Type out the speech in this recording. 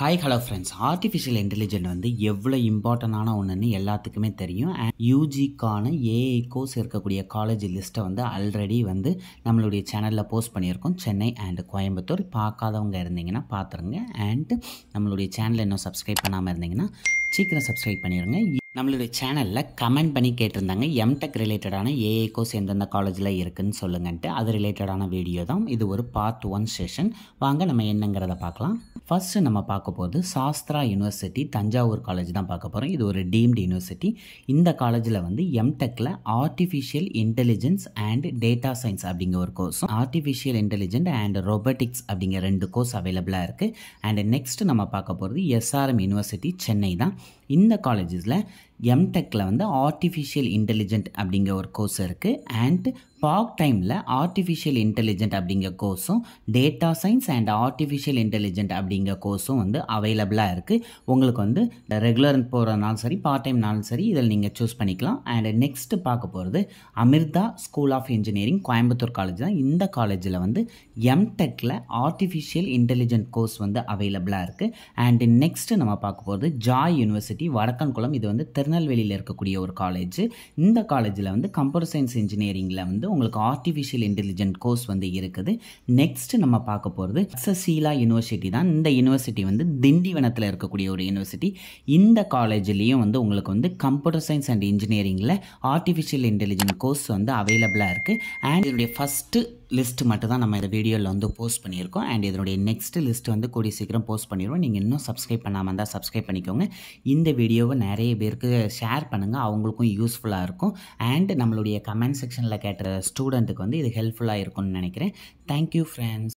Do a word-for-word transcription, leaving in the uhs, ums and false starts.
Hi hello friends, artificial intelligent வந்து எவ்வளோ இம்பார்ட்டண்டான ஒன்றுன்னு எல்லாத்துக்குமே தெரியும். அண்ட் யூஜிக்கான ஏஐ கோர்ஸ் இருக்கக்கூடிய காலேஜ் லிஸ்ட்டை வந்து ஆல்ரெடி வந்து நம்மளுடைய சேனலில் போஸ்ட் பண்ணியிருக்கோம். சென்னை அண்ட் கோயம்புத்தூர் பார்க்காதவங்க இருந்தீங்கன்னா பார்த்துருங்க. அண்ட் நம்மளுடைய சேனலை இன்னும் சப்ஸ்கிரைப் பண்ணாமல் இருந்தீங்கன்னா சீக்கிரம் சப்ஸ்கிரைப் பண்ணிடுங்க. நம்மளுடைய சேனலில் கமெண்ட் பண்ணி கேட்டிருந்தாங்க எம்டெக் ரிலேட்டடான ஏஐ கோர்ஸ் எந்தெந்த காலேஜில் இருக்குதுன்னு சொல்லுங்கன்ட்டு. அது ரிலேட்டடான வீடியோ தான் இது. ஒரு பார்ட் ஒன் செஷன். வாங்க நம்ம என்னங்கிறத பார்க்கலாம். ஃபர்ஸ்ட்டு நம்ம பார்க்க போகிறது சாஸ்திரா யூனிவர்சிட்டி தஞ்சாவூர் காலேஜ் தான் பார்க்க போகிறோம். இது ஒரு டீம்டு யூனிவர்சிட்டி. இந்த காலேஜில் வந்து எம்டெக்கில் artificial intelligence and data science அப்படிங்கிற ஒரு கோர்ஸும், ஆர்டிஃபிஷியல் இன்டெலிஜென்ட் அண்ட் ரொபோட்டிக்ஸ் அப்படிங்கிற ரெண்டு கோர்ஸ் அவைலபிளாக இருக்குது. அண்ட் நெக்ஸ்ட் நம்ம பார்க்க போகிறது எஸ்ஆர்எம் யூனிவர்சிட்டி சென்னை தான். இந்த காலேஜஸில் எம்டெக்கில் வந்து ஆர்டிஃபிஷியல் இன்டெலிஜென்ட் அப்படிங்கிற ஒரு கோர்ஸ் இருக்குது. அண்ட் பார்ட் டைமில் ஆர்டிஃபிஷியல் இன்டெலிஜென்ட் அப்படிங்கிற கோர்ஸும், data science and artificial intelligent அப்படிங்கிற கோர்ஸும் வந்து அவைலபிளாக இருக்குது. உங்களுக்கு வந்து ரெகுலர் போகிறனாலும் சரி, பார்ட் டைம்னாலும் சரி, இதில் நீங்கள் சூஸ் பண்ணிக்கலாம். அண்ட் நெக்ஸ்ட்டு பார்க்க போகிறது Amrita school of engineering Coimbatore college தான். இந்த காலேஜில் வந்து எம்டெக்கில் ஆர்டிஃபிஷியல் இன்டெலிஜென்ட் கோர்ஸ் வந்து அவைலபிளாக இருக்குது. அண்ட் நெக்ஸ்ட்டு நம்ம பார்க்க போகிறது ஜாய் யூனிவர்சிட்டி வடக்கன்குளம். இது வந்து திருநெல்வேலியில் இருக்கக்கூடிய ஒரு காலேஜ். இந்த காலேஜில் வந்து கம்ப்யூட்டர் சயின்ஸ் இன்ஜினியரிங்கில் வந்து உங்களுக்கு ஆர்டிஃபிஷியல் இன்டெலிஜென்ட் கோர்ஸ் வந்து இருக்குது. நெக்ஸ்ட் நம்ம பார்க்க போகிறது தக்சசீலா யூனிவர்சிட்டி தான். இந்த யூனிவர்சிட்டி வந்து திண்டிவனத்தில் இருக்கக்கூடிய ஒரு யூனிவர்சிட்டி. இந்த காலேஜ்லேயும் வந்து உங்களுக்கு வந்து கம்ப்யூட்டர் சயின்ஸ் அண்ட் இன்ஜினியரிங்கில் ஆர்டிஃபிஷியல் இன்டெலிஜென்ட் கோர்ஸ் வந்து அவைலபிளாக இருக்குது. அண்ட் இதனுடைய ஃபஸ்ட்டு லிஸ்ட்டு மட்டும் தான் நம்ம இந்த வீடியோவில் வந்து போஸ்ட் பண்ணியிருக்கோம். அண்ட் இதனுடைய நெக்ஸ்ட் லிஸ்ட் வந்து கூடிய சீக்கிரம் போஸ்ட் பண்ணிடுவோம். நீங்கள் இன்னும் சப்ஸ்கிரைப் பண்ணாமல் இருந்தால் சப்ஸ்கிரைப் பண்ணிக்கோங்க. இந்த வீடியோவை நிறைய பேருக்கு ஷேர் பண்ணுங்கள், அவங்களுக்கும் யூஸ்ஃபுல்லாக இருக்கும். அண்ட் நம்மளுடைய கமெண்ட் செக்ஷனில் கேட்ட ஸ்டூடெண்ட்டுக்கு வந்து இது ஹெல்ப்ஃபுல்லாக இருக்கும்னு நினைக்கிறேன். Thank you friends.